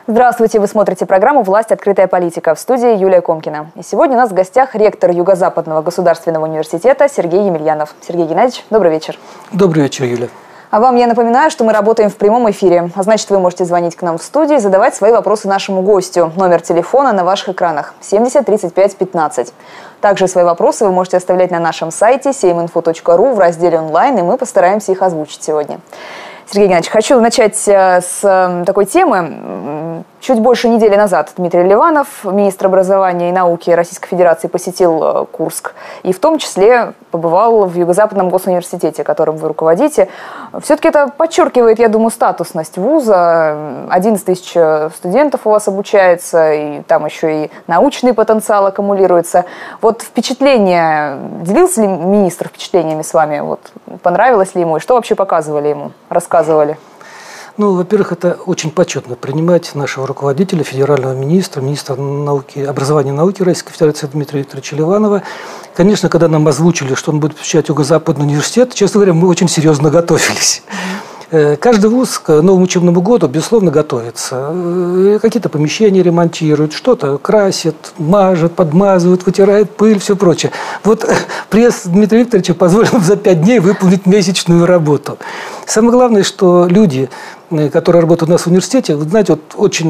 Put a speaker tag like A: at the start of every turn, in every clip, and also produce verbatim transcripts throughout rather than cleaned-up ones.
A: Здравствуйте, вы смотрите программу «Власть. Открытая политика». В студии Юлия Комкина. И сегодня у нас в гостях ректор Юго-Западного государственного университета Сергей Емельянов. Сергей Геннадьевич, добрый вечер.
B: Добрый вечер, Юля.
A: А вам я напоминаю, что мы работаем в прямом эфире. А значит, вы можете звонить к нам в студию и задавать свои вопросы нашему гостю. Номер телефона на ваших экранах семьдесят тридцать пять пятнадцать. Также свои вопросы вы можете оставлять на нашем сайте сейм инфо точка ру в разделе «Онлайн», и мы постараемся их озвучить сегодня. Сергей Геннадьевич, хочу начать с такой темы. Чуть больше недели назад Дмитрий Ливанов, министр образования и науки Российской Федерации, посетил Курск и в том числе побывал в Юго-Западном госуниверситете, которым вы руководите. Все-таки это подчеркивает, я думаю, статусность вуза. одиннадцать тысяч студентов у вас обучается, и там еще и научный потенциал аккумулируется. Вот впечатление, делился ли министр впечатлениями с вами? Вот, понравилось ли ему и что вообще показывали ему, рассказывали?
B: Ну, во-первых, это очень почетно принимать нашего руководителя, федерального министра, министра науки, образования и науки Российской Федерации Дмитрия Викторовича Ливанова. Конечно, когда нам озвучили, что он будет посещать Юго-Западный университет, честно говоря, мы очень серьезно готовились. Каждый вуз к новому учебному году, безусловно, готовится. Какие-то помещения ремонтируют, что-то красят, мажут, подмазывают, вытирают пыль, все прочее. Вот приезд Дмитрия Викторовича позволил за пять дней выполнить месячную работу. Самое главное, что люди, которые работают у нас в университете, вы знаете, вот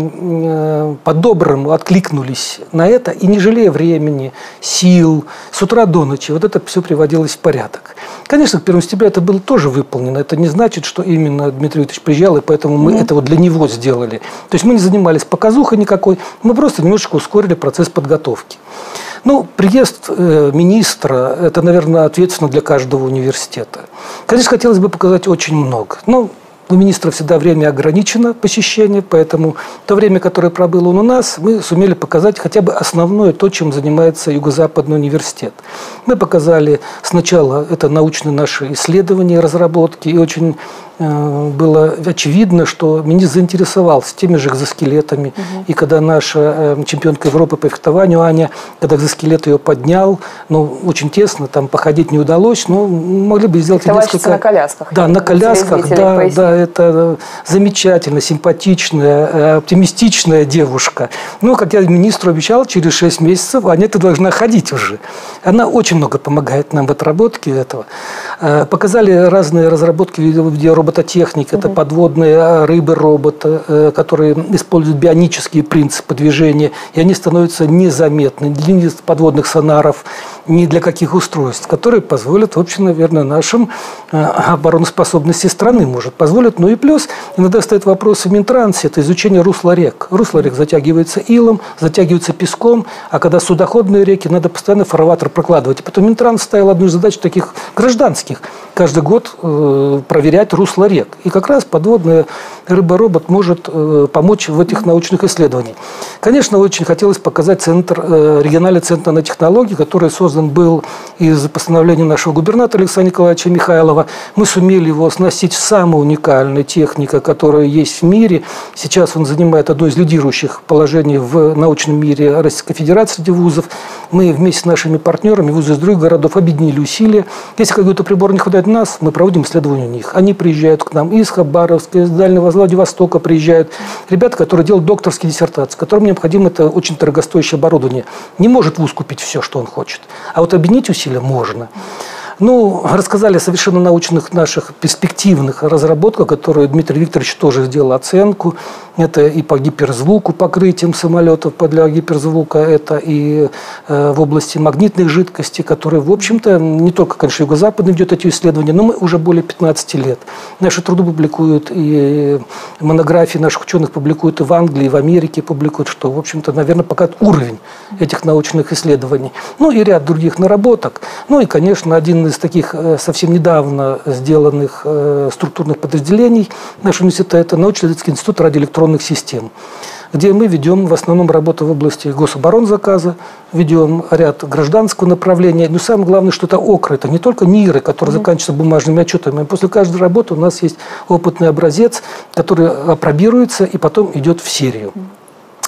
B: очень по-доброму откликнулись на это и, не жалея времени, сил, с утра до ночи, вот это все приводилось в порядок. Конечно, к первому сентября это было тоже выполнено. Это не значит, что именно Дмитрий Викторович приезжал, и поэтому мы mm-hmm. это вот для него сделали. То есть мы не занимались показухой никакой, мы просто немножечко ускорили процесс подготовки. Ну, приезд э, министра – это, наверное, ответственно для каждого университета. Конечно, хотелось бы показать очень много. Но у министра всегда время ограничено посещение, поэтому то время, которое пробыл он у нас, мы сумели показать хотя бы основное, то, чем занимается Юго-Западный университет. Мы показали сначала это научные наши исследования, разработки, и очень э, было очевидно, что министр заинтересовался теми же экзоскелетами. Угу. И когда наша э, чемпионка Европы по фехтованию Аня, когда экзоскелет ее поднял, ну, очень тесно, там походить не удалось, но могли бы сделать несколько...
A: на колясках.
B: Да, на колясках, да, да. Это замечательно, симпатичная, оптимистичная девушка. Ну, как я министру обещал, через шесть месяцев Аня-то должна ходить уже. Она очень много помогает нам в отработке этого. Показали разные разработки в виде робототехники. Это подводные рыбы-роботы, которые используют бионические принципы движения. И они становятся незаметны ни для подводных сонаров, ни для каких устройств, которые позволят, в общем, наверное, нашим обороноспособности страны может позволить. Ну и плюс, иногда стоит вопрос в Минтрансе, это изучение русла рек. Русло рек затягивается илом, затягивается песком, а когда судоходные реки, надо постоянно фарватер прокладывать. И потом Минтранс ставил одну из задач таких гражданских, каждый год э, проверять русло рек. И как раз подводный рыба-робот может э, помочь в этих научных исследованиях. Конечно, очень хотелось показать центр, э, региональный центр нанотехнологий, который создан был из постановления нашего губернатора Александра Николаевича Михайлова. Мы сумели его оснастить самой уникальной техника, которая есть в мире. Сейчас он занимает одно из лидирующих положений в научном мире Российской Федерации среди вузов. Мы вместе с нашими партнерами, вузы из других городов, объединили усилия. Если какой-то прибор не хватает нас, мы проводим исследования у них. Они приезжают к нам из Хабаровска, из Дальнего Владивостока приезжают. Ребята, которые делают докторские диссертации, которым необходимо это очень дорогостоящее оборудование. Не может вуз купить все, что он хочет. А вот объединить усилия можно. Ну, рассказали о совершенно научных наших перспективных разработках, которые Дмитрий Викторович тоже сделал оценку. Это и по гиперзвуку, покрытием самолетов для гиперзвука, это и э, в области магнитных жидкостей, которые, в общем-то, не только, конечно, Юго-Западный ведет эти исследования, но мы уже более пятнадцати лет. Наши труды публикуют, и монографии наших ученых публикуют и в Англии, и в Америке публикуют, что, в общем-то, наверное, показывает уровень этих научных исследований. Ну, и ряд других наработок. Ну, и, конечно, один из таких совсем недавно сделанных структурных подразделений нашего университета – это научно-исследовательский институт радиоэлектронных систем, где мы ведем в основном работу в области гособоронзаказа, ведем ряд гражданского направления. Но самое главное, что это ОКРы, это не только НИРы, которые mm-hmm. заканчиваются бумажными отчетами. После каждой работы у нас есть опытный образец, который апробируется и потом идет в серию.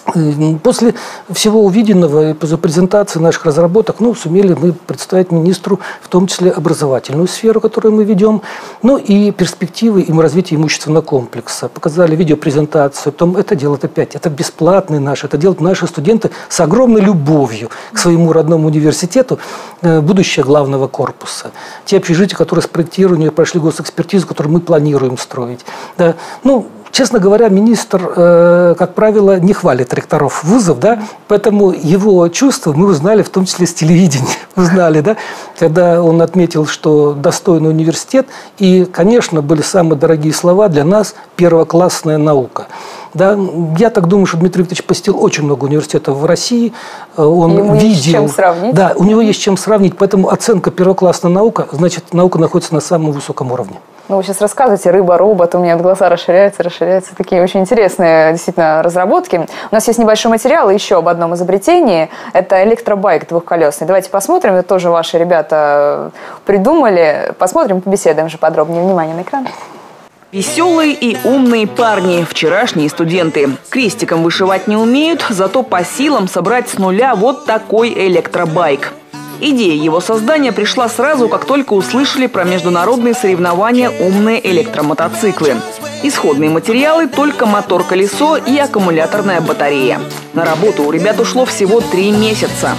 B: После всего увиденного и после презентации наших разработок, ну, сумели мы представить министру в том числе образовательную сферу, которую мы ведем, ну и перспективы и развития имущественного комплекса. Показали видеопрезентацию, потом это делают опять, это бесплатный наш, это делают наши студенты с огромной любовью к своему родному университету, будущее главного корпуса. Те общежития, которые спроектированы, прошли госэкспертизу, которую мы планируем строить. Да. Ну, честно говоря, министр, э, как правило, не хвалит ректоров вузов, да, поэтому его чувства мы узнали в том числе с телевидения, узнали, да, когда он отметил, что достойный университет, и, конечно, были самые дорогие слова для нас первоклассная наука. Да, я так думаю, что Дмитрий Викторович посетил очень много университетов в России. Он
A: Ему
B: видел,
A: есть с чем сравнить.
B: Да, у него есть с чем сравнить, поэтому оценка первоклассная наука, значит, наука находится на самом высоком уровне.
A: Ну, вы сейчас рассказываете, рыба-робот, у меня глаза расширяются, расширяются. Такие очень интересные, действительно, разработки. У нас есть небольшой материал еще об одном изобретении. Это электробайк двухколесный. Давайте посмотрим, это тоже ваши ребята придумали. Посмотрим, побеседуем же подробнее. Внимание на экран.
C: Веселые и умные парни, вчерашние студенты. Крестиком вышивать не умеют, зато по силам собрать с нуля вот такой электробайк. Идея его создания пришла сразу, как только услышали про международные соревнования «Умные электромотоциклы». Исходные материалы – только мотор-колесо и аккумуляторная батарея. На работу у ребят ушло всего три месяца.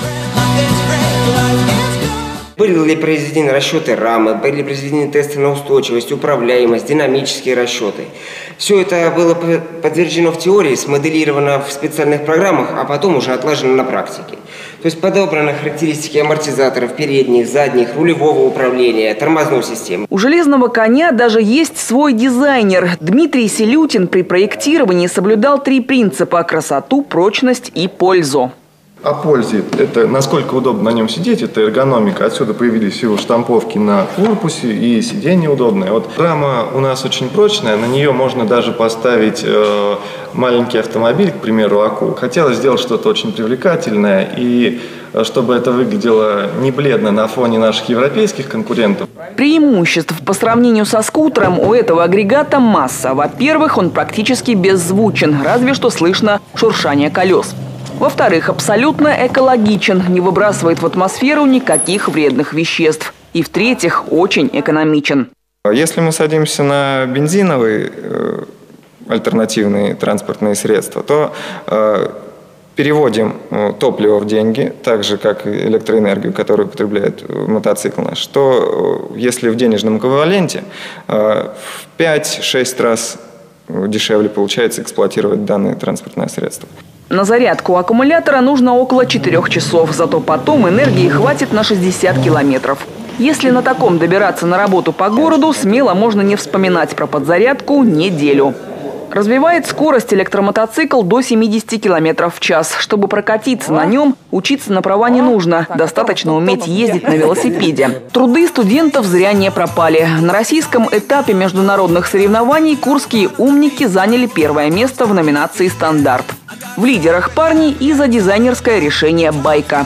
D: Были произведены расчеты рамы, были произведены тесты на устойчивость, управляемость, динамические расчеты. Все это было подтверждено в теории, смоделировано в специальных программах, а потом уже отлажено на практике. То есть подобраны характеристики амортизаторов, передних, задних, рулевого управления, тормозной системы.
C: У железного коня даже есть свой дизайнер. Дмитрий Селютин при проектировании соблюдал три принципа – красоту, прочность и пользу.
E: О пользе. Это насколько удобно на нем сидеть, это эргономика. Отсюда появились его штамповки на корпусе и сиденье удобное. Вот рама у нас очень прочная, на нее можно даже поставить э, маленький автомобиль, к примеру, АКУ. Хотелось сделать что-то очень привлекательное и чтобы это выглядело не бледно на фоне наших европейских конкурентов.
C: Преимуществ по сравнению со скутером у этого агрегата масса. Во-первых, он практически беззвучен, разве что слышно шуршание колес. Во-вторых, абсолютно экологичен, не выбрасывает в атмосферу никаких вредных веществ. И в-третьих, очень экономичен.
E: Если мы садимся на бензиновые э, альтернативные транспортные средства, то э, переводим э, топливо в деньги, так же, как и электроэнергию, которую потребляет мотоцикл наш, то э, если в денежном эквиваленте, э, в пять-шесть раз дешевле получается эксплуатировать данное транспортное средство.
C: На зарядку аккумулятора нужно около четырёх часов, зато потом энергии хватит на шестьдесят километров. Если на таком добираться на работу по городу, смело можно не вспоминать про подзарядку неделю. Развивает скорость электромотоцикл до семидесяти километров в час. Чтобы прокатиться на нем, учиться на права не нужно. Достаточно уметь ездить на велосипеде. Труды студентов зря не пропали. На российском этапе международных соревнований курские умники заняли первое место в номинации «Стандарт». В лидерах парни и за дизайнерское решение байка.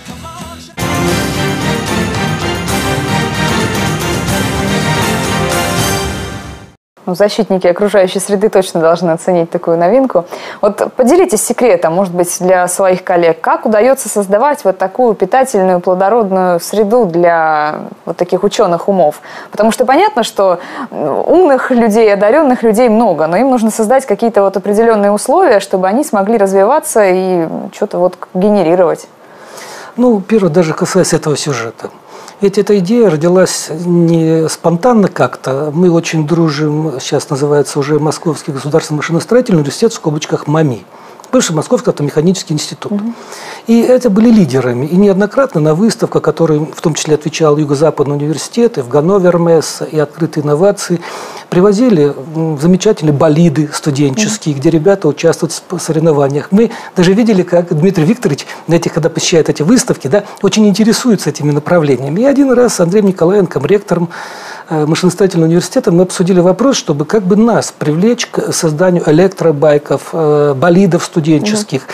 A: Ну, защитники окружающей среды точно должны оценить такую новинку. Вот поделитесь секретом, может быть, для своих коллег, как удается создавать вот такую питательную, плодородную среду для вот таких ученых умов? Потому что понятно, что умных людей, одаренных людей много, но им нужно создать какие-то вот определенные условия, чтобы они смогли развиваться и что-то вот генерировать.
B: Ну, первое, даже касаясь этого сюжета. Ведь эта идея родилась не спонтанно как-то. Мы очень дружим, сейчас называется уже Московский государственный машиностроительный университет, в скобочках МАМИ. Бывший Московский автомеханический институт. Угу. И это были лидерами. И неоднократно на выставках, которые в том числе отвечал Юго-Западный университет, и в Ганновер МЭС, и открытые инновации, привозили замечательные болиды студенческие, угу. где ребята участвуют в соревнованиях. Мы даже видели, как Дмитрий Викторович, на этих, когда посещает эти выставки, да, очень интересуется этими направлениями. И один раз с Андреем Николаенком, ректором машиностроительного университета, мы обсудили вопрос, чтобы как бы нас привлечь к созданию электробайков, болидов студенческих. Угу.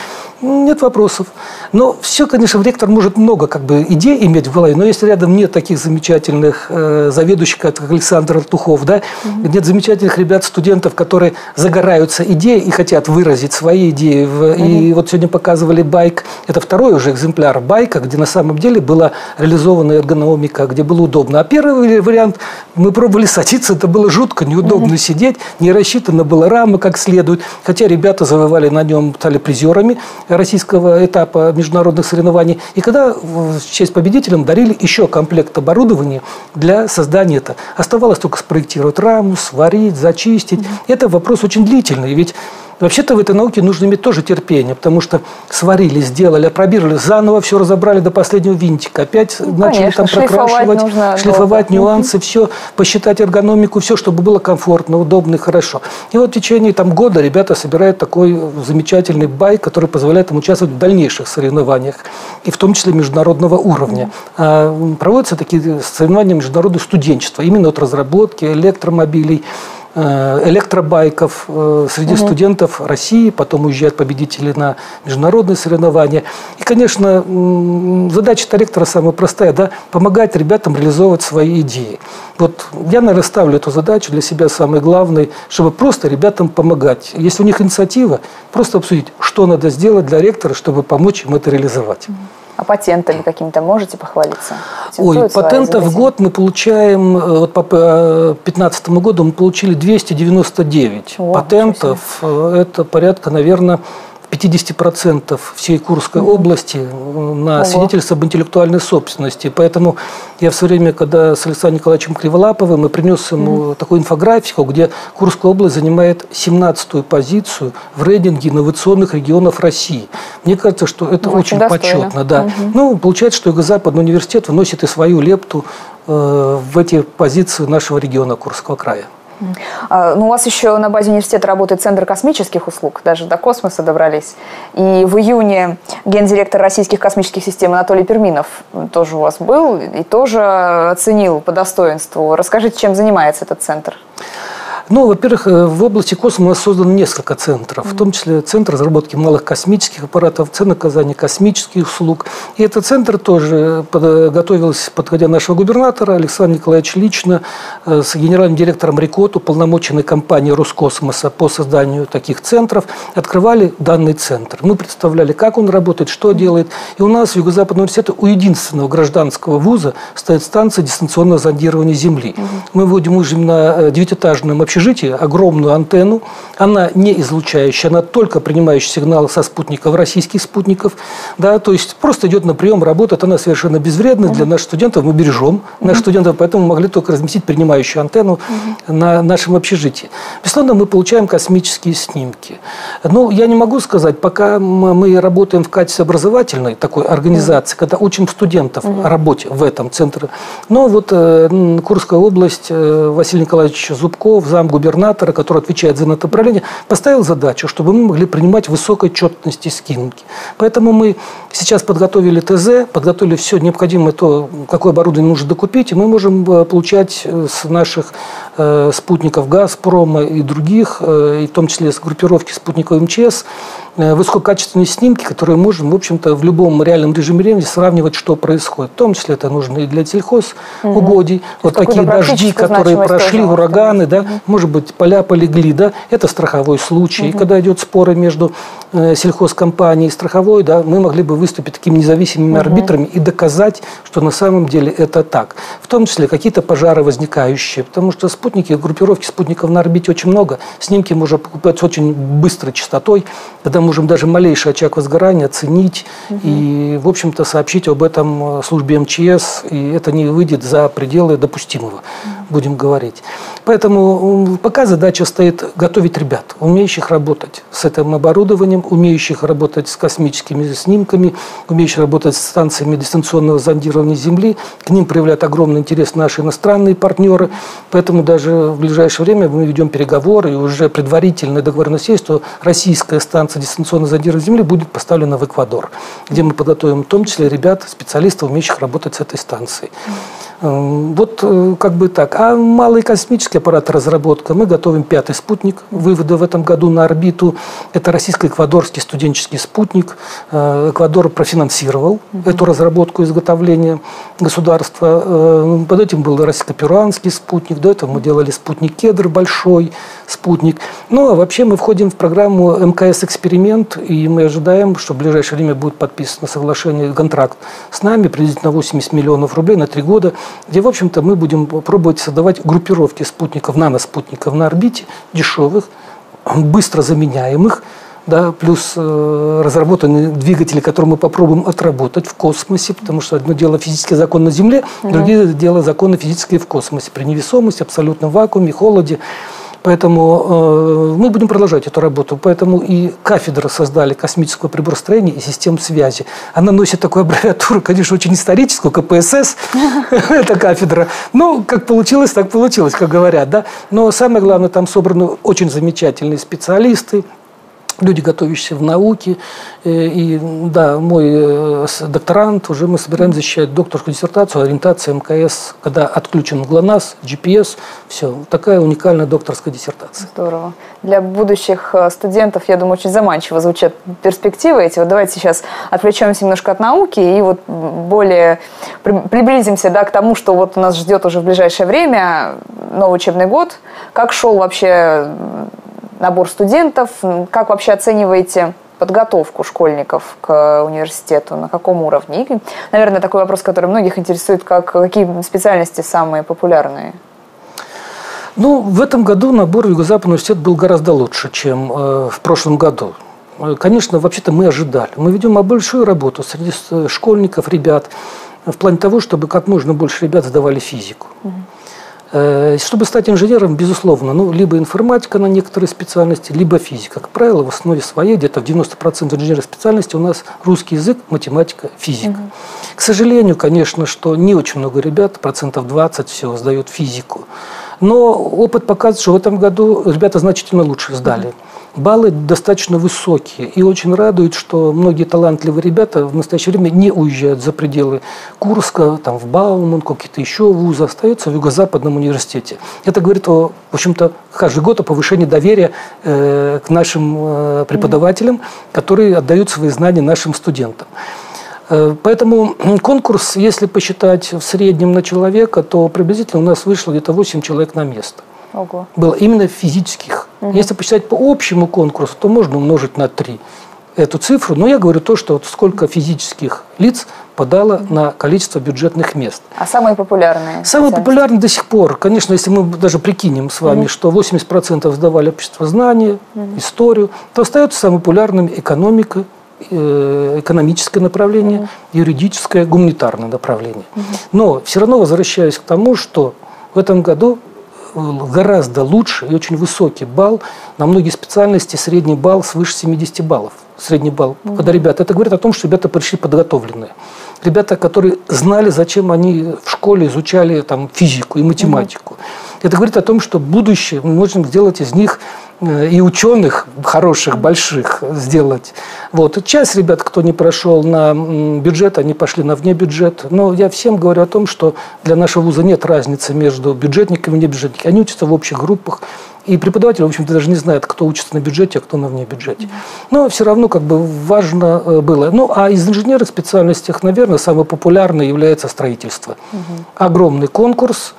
B: Нет вопросов. Но все, конечно, ректор может много как бы идей иметь в голове, но если рядом нет таких замечательных э, заведующих, как Александр Артухов, да, mm-hmm. нет замечательных ребят, студентов, которые загораются идеей и хотят выразить свои идеи. Mm-hmm. И вот сегодня показывали байк, это второй уже экземпляр байка, где на самом деле была реализована эргономика, где было удобно. А первый вариант, мы пробовали садиться, это было жутко, неудобно mm-hmm. сидеть, не рассчитана была рама как следует, хотя ребята завоевали на нем, стали призерами российского этапа международных соревнований. И когда в честь победителям дарили еще комплект оборудования для создания этого. Оставалось только спроектировать раму, сварить, зачистить. Mm-hmm. Это вопрос очень длительный, ведь вообще-то в этой науке нужно иметь тоже терпение, потому что сварили, сделали, опробировали, заново все разобрали до последнего винтика. Опять ну, начали конечно, там прокрашивать, шлифовать, шлифовать нюансы, все, посчитать эргономику, все, чтобы было комфортно, удобно и хорошо. И вот в течение там, года ребята собирают такой замечательный байк, который позволяет им участвовать в дальнейших соревнованиях, и в том числе международного уровня. А проводятся такие соревнования международного студенчества, именно от разработки электромобилей, электробайков среди угу. студентов России, потом уезжают победители на международные соревнования. И, конечно, задача ректора самая простая, да, помогать ребятам реализовывать свои идеи. Вот я, наверное, ставлю эту задачу для себя самой главной, чтобы просто ребятам помогать. Если у них инициатива, просто обсудить, что надо сделать для ректора, чтобы помочь им это реализовать.
A: А патентами какими-то можете похвалиться?
B: Ой, патентов в год мы получаем, вот по две тысячи пятнадцатому году мы получили двести девяносто девять О, патентов. Это порядка, наверное, пятьдесят процентов всей Курской mm-hmm. области на Ого. свидетельство об интеллектуальной собственности. Поэтому я в свое время, когда с Александром Николаевичем Криволаповым, мы принес ему mm-hmm. такую инфографику, где Курская область занимает семнадцатую позицию в рейтинге инновационных регионов России. Мне кажется, что это ну, очень, очень почетно. Да. Mm-hmm. Ну, получается, что Юго-Западный университет вносит и свою лепту э, в эти позиции нашего региона Курского края.
A: Ну, у вас еще на базе университета работает Центр космических услуг, даже до космоса добрались. И в июне гендиректор российских космических систем Анатолий Перминов тоже у вас был и тоже оценил по достоинству. Расскажите, чем занимается этот центр?
B: Ну, во-первых, в области космоса создано несколько центров, в том числе Центр разработки малых космических аппаратов, Центр оказания космических услуг. И этот центр тоже готовился, подходя нашего губернатора, Александр Николаевич лично с генеральным директором РИКОТ, уполномоченной компании Роскосмоса по созданию таких центров, открывали данный центр. Мы представляли, как он работает, что делает. И у нас в Юго-Западном университете у единственного гражданского вуза стоит станция дистанционного зондирования Земли. Угу. Мы вводим уже на девятиэтажном общежитии общежитие огромную антенну. Она не излучающая, она только принимающая сигналы со спутников, российских спутников. Да, то есть просто идет на прием, работает. Она совершенно безвредна для наших студентов. Мы бережем uh-huh. наших студентов, поэтому могли только разместить принимающую антенну uh-huh. на нашем общежитии. Безусловно, мы получаем космические снимки. Но я не могу сказать, пока мы работаем в качестве образовательной такой организации, uh-huh. когда учим студентов uh-huh. работе в этом центре. Но вот э, Курская область, э, Василий Николаевич Зубков, зам губернатора, который отвечает за это направление, поставил задачу, чтобы мы могли принимать высокой четности снимки. Поэтому мы сейчас подготовили ТЗ, подготовили все необходимое, то, какое оборудование нужно докупить, и мы можем получать с наших э, спутников «Газпрома» и других, э, и в том числе с группировки спутников МЧС, э, высококачественные снимки, которые можем, в общем-то, в любом реальном режиме времени сравнивать, что происходит. В том числе это нужно и для сельхозугодий. Угу. Вот такие дожди, которые прошли, ураганы, да, угу. может быть, поля полегли, да, это страховой случай. Угу. И когда идет споры между э, сельхозкомпанией и страховой, да, мы могли бы выступить такими независимыми угу. арбитрами и доказать, что на самом деле это так. В том числе какие-то пожары возникающие, потому что спутники, группировки спутников на орбите очень много, снимки можно покупать с очень быстрой частотой, когда можем даже малейший очаг возгорания оценить угу. и, в общем-то, сообщить об этом службе МЧС, и это не выйдет за пределы допустимого, угу. будем говорить. Поэтому пока задача стоит готовить ребят, умеющих работать с этим оборудованием, умеющих работать с космическими снимками, умеющих работать с станциями дистанционного зондирования Земли. К ним проявляют огромный интерес наши иностранные партнеры. Поэтому даже в ближайшее время мы ведем переговоры, и уже предварительная договоренность есть, что российская станция дистанционного зондирования Земли будет поставлена в Эквадор, где мы подготовим в том числе ребят, специалистов, умеющих работать с этой станцией. Вот как бы так. А малый космический аппарат разработка. Мы готовим пятый спутник вывода в этом году на орбиту. Это российско-эквадорский студенческий спутник. Эквадор профинансировал угу. эту разработку, изготовление государства. Под этим был российско-перуанский спутник. До этого мы делали спутник «Кедр», большой спутник. Ну, а вообще мы входим в программу эм ка эс «Эксперимент», и мы ожидаем, что в ближайшее время будет подписано соглашение, контракт с нами, приблизительно восемьдесят миллионов рублей на три года, где, в общем-то, мы будем пробовать создавать группировки спутников, наноспутников на орбите, дешевых, быстро заменяемых, да, плюс э, разработанные двигатели, которые мы попробуем отработать в космосе, потому что одно дело физический закон на Земле, угу. другое дело законы физические в космосе, при невесомости, абсолютном вакууме, холоде. Поэтому э, мы будем продолжать эту работу. Поэтому и кафедры создали космического приборостроения и систем связи. Она носит такую аббревиатуру, конечно, очень историческую, ка пэ эс эс, эта кафедра. Ну, как получилось, так получилось, как говорят. Да? Но самое главное, там собраны очень замечательные специалисты, люди, готовящиеся в науке. И да, мой докторант, уже мы собираемся защищать докторскую диссертацию, ориентация эм ка эс, когда отключен ГЛОНАСС, джи пи эс, все, такая уникальная докторская диссертация.
A: Здорово. Для будущих студентов, я думаю, очень заманчиво звучат перспективы эти. Вот давайте сейчас отвлечемся немножко от науки и вот более приблизимся, да, к тому, что вот у нас ждет уже в ближайшее время новый учебный год. Как шел вообще набор студентов? Как вообще оцениваете подготовку школьников к университету? На каком уровне? И, наверное, такой вопрос, который многих интересует, как, какие специальности самые популярные?
B: Ну, в этом году набор в Юго-Западный университет был гораздо лучше, чем э, в прошлом году. Конечно, вообще-то мы ожидали. Мы ведем большую работу среди школьников, ребят, в плане того, чтобы как можно больше ребят сдавали физику. Угу. Чтобы стать инженером, безусловно, ну, либо информатика на некоторые специальности, либо физика. Как правило, в основе своей, где-то в девяноста процентах инженерных специальностей у нас русский язык, математика, физика. Угу. К сожалению, конечно, что не очень много ребят, процентов двадцать всего, сдают физику. Но опыт показывает, что в этом году ребята значительно лучше сдали. Угу. Баллы достаточно высокие. И очень радует, что многие талантливые ребята в настоящее время не уезжают за пределы Курска, там, в Бауманку, какие-то еще вузы, остаются в Юго-Западном университете. Это говорит, о, в общем-то, каждый год о повышении доверия э, к нашим э, преподавателям, которые отдают свои знания нашим студентам. Э, поэтому конкурс, если посчитать в среднем на человека, то приблизительно у нас вышло где-то восемь человек на место. Ого. Было именно физических. Угу. Если посчитать по общему конкурсу, то можно умножить на три эту цифру. Но я говорю то, что вот сколько физических лиц подало угу. на количество бюджетных мест.
A: А самые популярные?
B: Самые популярные до сих пор. Конечно, если мы даже прикинем с вами, угу. что восемьдесят процентов сдавали общество знания, угу. историю, то остается самым популярным экономика, экономическое направление, угу. юридическое, гуманитарное направление. Угу. Но все равно возвращаюсь к тому, что в этом году гораздо лучше и очень высокий балл. На многие специальности средний балл свыше семидесяти баллов. Средний балл. Mm-hmm. Когда ребята, это говорит о том, что ребята пришли подготовленные. Ребята, которые знали, зачем они в школе изучали там, физику и математику. Mm-hmm. Это говорит о том, что будущее мы можем сделать из них и ученых хороших, больших сделать. Вот. И часть ребят, кто не прошел на бюджет, они пошли на внебюджет. Но я всем говорю о том, что для нашего вуза нет разницы между бюджетниками и внебюджетниками. Они учатся в общих группах. И преподаватели, в общем-то, даже не знают, кто учится на бюджете, а кто на внебюджете. Но все равно как бы важно было. Ну, а из инженерных специальностей, наверное, самое популярное является строительство. Угу. Огромный конкурс,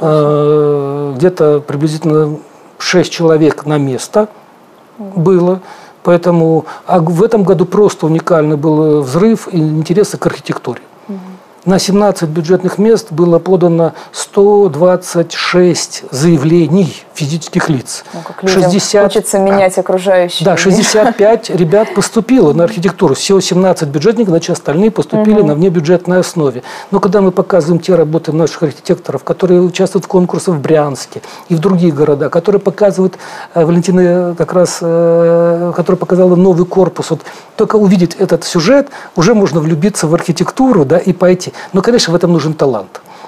B: э, где-то приблизительно шесть человек на место угу. было. Поэтому а в этом году просто уникальный был взрыв и интереса к архитектуре. Угу. На семнадцать бюджетных мест было подано сто двадцать шесть заявлений физических лиц.
A: Ну, как людям шестьдесят... хочется менять окружающие.
B: Да, шестьдесят пять ребят поступило на архитектуру. Всего семнадцать бюджетников, значит, остальные поступили угу. на внебюджетной основе. Но когда мы показываем те работы наших архитекторов, которые участвуют в конкурсах в Брянске и в других городах, которые показывают, Валентина как раз, которая показала новый корпус, вот только увидеть этот сюжет, уже можно влюбиться в архитектуру, да, и пойти. Но, конечно, в этом нужен талант.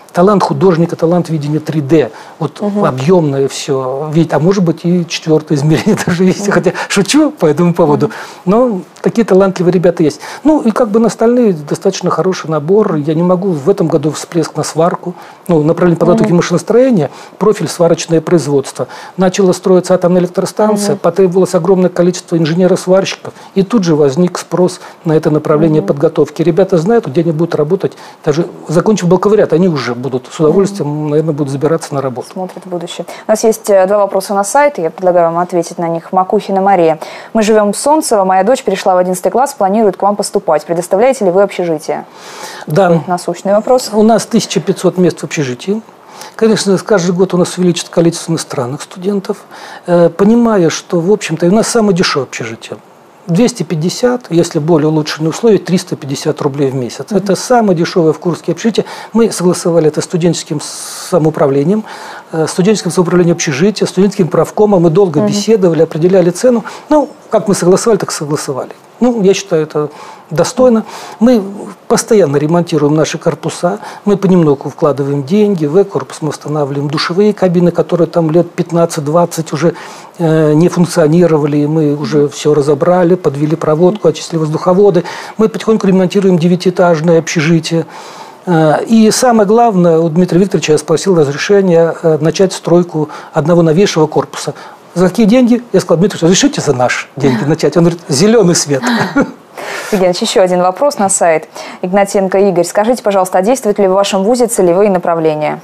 B: талант художника, талант видения три дэ, вот угу. объемное все, ведь, а может быть и четвертое измерение даже есть, угу. хотя шучу по этому поводу, угу. но такие талантливые ребята есть. Ну и как бы на остальные достаточно хороший набор, я не могу в этом году всплеск на сварку, ну, направление подготовки угу. машиностроения, профиль сварочное производство. Начала строиться атомная электростанция, угу. потребовалось огромное количество инженеров-сварщиков, и тут же возник спрос на это направление угу. подготовки. Ребята знают, где они будут работать, даже закончив бакалавриат, они уже будут с удовольствием, угу. наверное, будут забираться на работу.
A: Смотрят в будущее. У нас есть два вопроса на сайте, я предлагаю вам ответить на них. Макухина Мария. Мы живем в Солнцево, моя дочь перешла в одиннадцатый класс, планирует к вам поступать. Предоставляете ли вы общежитие?
B: Да.
A: Насущный вопрос.
B: У нас тысяча пятьсот мест в общежитии. Конечно, каждый год у нас увеличится количество иностранных студентов, понимая, что, в общем-то, у нас самое дешевое общежитие. двести пятьдесят, если более улучшенные условия, триста пятьдесят рублей в месяц. Mm-hmm. Это самое дешевое в Курске общежитие. Мы согласовали это с студенческим самоуправлением, студенческим самоуправлением общежития, студенческим правкомом. Мы долго mm-hmm. беседовали, определяли цену. Ну, как мы согласовали, так согласовали. Ну, я считаю, это достойно. Мы постоянно ремонтируем наши корпуса, мы понемногу вкладываем деньги, в корпус мы устанавливаем душевые кабины, которые там лет пятнадцать-двадцать уже э, не функционировали, мы уже все разобрали, подвели проводку, очистили воздуховоды. Мы потихоньку ремонтируем девятиэтажное общежитие. И самое главное, у Дмитрия Викторовича я спросил разрешения начать стройку одного новейшего корпуса. За какие деньги? Я сказал: Дмитрий, разрешите за наши деньги начать? Он говорит: зеленый свет.
A: Евгений, еще один вопрос на сайт. Игнатенко Игорь. Скажите, пожалуйста, а действуют ли в вашем вузе целевые направления?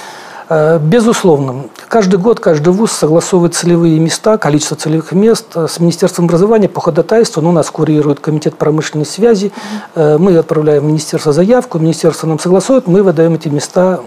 B: Безусловно. Каждый год каждый вуз согласовывает целевые места, количество целевых мест с Министерством образования по ходатайству. Ну, нас курирует Комитет промышленной связи. Mm-hmm. Мы отправляем в Министерство заявку, Министерство нам согласует, мы выдаем эти места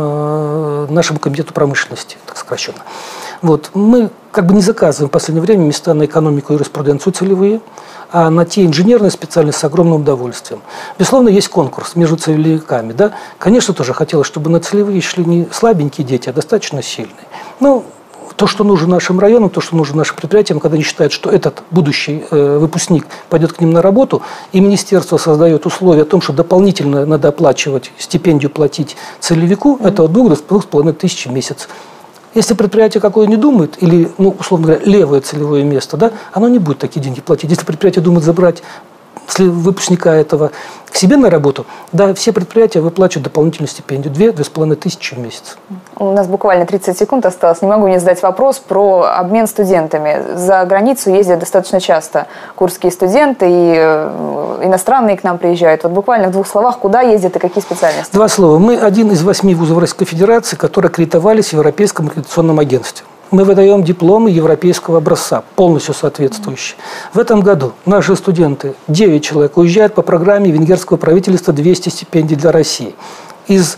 B: нашему Комитету промышленности, так сокращенно. Вот. Мы как бы не заказываем в последнее время места на экономику и юриспруденцию целевые, а на те инженерные специальности с огромным удовольствием. Безусловно, есть конкурс между целевиками. Да? Конечно, тоже хотелось, чтобы на целевые шли не слабенькие дети, а достаточно сильные. Но то, что нужно нашим районам, то, что нужно нашим предприятиям, когда они считают, что этот будущий э, выпускник пойдет к ним на работу, и министерство создает условия о том, что дополнительно надо оплачивать, стипендию платить целевику, mm-hmm. это от двух до двух с половиной тысяч в месяц. Если предприятие какое не думает, или, ну, условно говоря, левое целевое место, да, оно не будет такие деньги платить. Если предприятие думает забрать выпускника этого к себе на работу, да, все предприятия выплачивают дополнительную стипендию две-две с половиной тысячи в месяц.
A: У нас буквально тридцать секунд осталось. Не могу не задать вопрос про обмен студентами. За границу ездят достаточно часто курские студенты, и иностранные к нам приезжают. Вот буквально в двух словах, куда ездят и какие специальности?
B: Два слова. Мы один из восьми вузов Российской Федерации, которые аккредитовались в Европейском аккредитационном агентстве. Мы выдаем дипломы европейского образца, полностью соответствующие. В этом году наши студенты, девять человек, уезжают по программе венгерского правительства двести стипендий для России. Из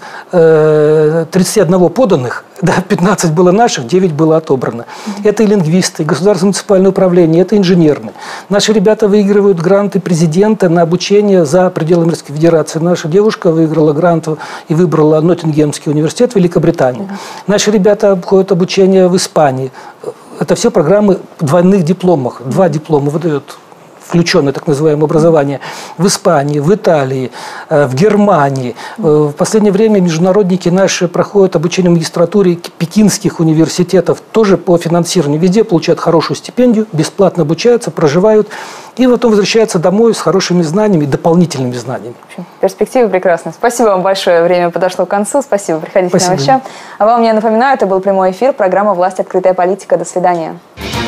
B: э, тридцати одного поданных, да, пятнадцать было наших, девять было отобрано. Mm-hmm. Это и лингвисты, и государственное муниципальное управление, это инженерные. Наши ребята выигрывают гранты президента на обучение за пределами Российской Федерации. Наша девушка выиграла грант и выбрала Ноттингемский университет в Великобритании. Mm-hmm. Наши ребята обходят обучение в Испании. Это все программы двойных дипломов. Два диплома выдают. Включенное так называемое образование в Испании, в Италии, в Германии. В последнее время международники наши проходят обучение в магистратуре пекинских университетов, тоже по финансированию. Везде получают хорошую стипендию, бесплатно обучаются, проживают и потом возвращаются домой с хорошими знаниями, дополнительными знаниями.
A: Перспективы прекрасны. Спасибо вам большое. Время подошло к концу. Спасибо. Приходите Спасибо. к нам еще. А вам, я напоминаю, это был прямой эфир, программа «Власть. Открытая политика». До свидания.